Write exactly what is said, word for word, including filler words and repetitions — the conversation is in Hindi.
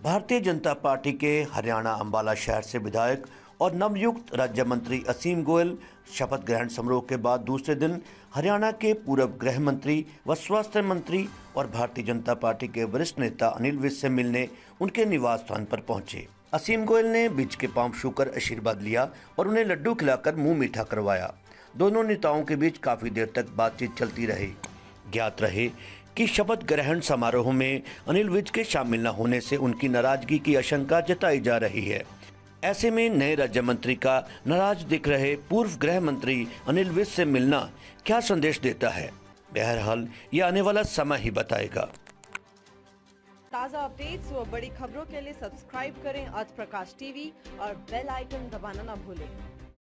भारतीय जनता पार्टी के हरियाणा अंबाला शहर से विधायक और नवयुक्त राज्य मंत्री असीम गोयल शपथ ग्रहण समारोह के बाद दूसरे दिन हरियाणा के पूर्व गृह मंत्री व स्वास्थ्य मंत्री और भारतीय जनता पार्टी के वरिष्ठ नेता अनिल विज से मिलने उनके निवास स्थान पर पहुंचे। असीम गोयल ने विज के पांव छूकर आशीर्वाद लिया और उन्हें लड्डू खिलाकर मुंह मीठा करवाया। दोनों नेताओं के बीच काफी देर तक बातचीत चलती रही। ज्ञात रहे कि शपथ ग्रहण समारोह में अनिल विज के शामिल न होने से उनकी नाराजगी की आशंका जताई जा रही है। ऐसे में नए राज्य मंत्री का नाराज दिख रहे पूर्व गृह मंत्री अनिल विज से मिलना क्या संदेश देता है, बहरहाल ये आने वाला समय ही बताएगा। ताज़ा अपडेट्स व बड़ी खबरों के लिए सब्सक्राइब करें आज प्रकाश टीवी और बेल आइकन दबाना न भूलें।